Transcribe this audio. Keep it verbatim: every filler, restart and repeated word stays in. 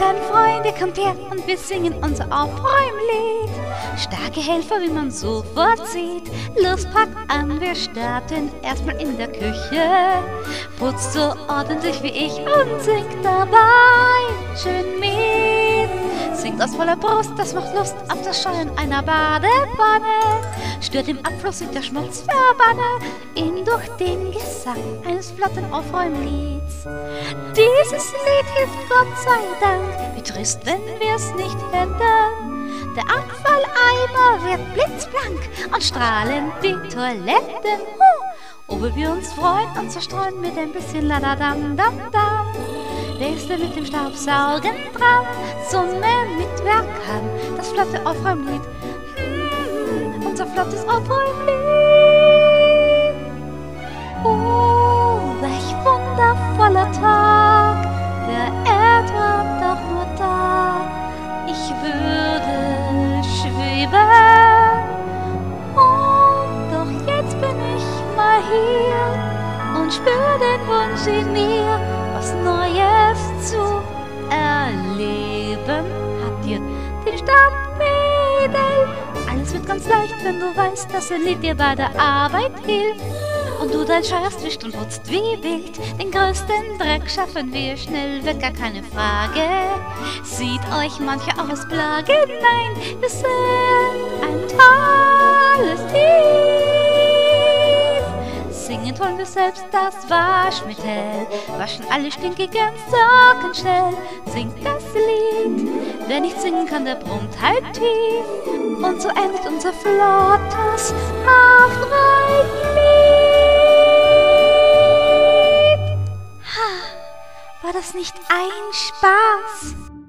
kleinen Freunde, kommt her und wir singen unser Aufräumlied. Starke Helfer, wie man sofort sieht. Los, packt an, wir starten erstmal in der Küche. Putzt so ordentlich wie ich und singt dabei schön mit. Singt aus voller Brust, das macht Lust auf das Scheuen einer Badewanne. Stört im Abfluss sich der Schmutz, verbanne ihn durch den Gesang eines flotten Aufräumlieds. Dieses Lied hilft Gott sei Dank, wie trist, wenn wir's nicht hätten. Der Abfalleimer wird blitzblank und strahlend die Toiletten. Huh. Ob wir uns freuen und zerstreuen mit ein bisschen Ladadam-Dam-Dam. Wer ist denn mit dem Staubsaugen dran? Summe mit Werk haben, das flotte Aufräumlied. Hm, unser flottes Aufräumlied. Oh, welch wundervoller Tag, der Erd doch nur da. Ich würde schweben, und doch jetzt bin ich mal hier und spür den Wunsch in mir, was Neues zu erleben. Habt ihr den Stabmädel? Alles wird ganz leicht, wenn du weißt, dass ein Lied dir bei der Arbeit hilft. Und du dein scheierst, wischt und putzt wie wild. Den größten Dreck schaffen wir schnell weg, gar keine Frage. Sieht euch mancher auch als Plage? Nein, wir sind ein tolles Team. Singen wollen wir selbst das Waschmittel, waschen alle stinkigen Socken schnell. Singt das Lied, wer nicht singen kann, der brummt halb tief. Und so endet unser flottes Aufräumlied. Ha, war das nicht ein Spaß?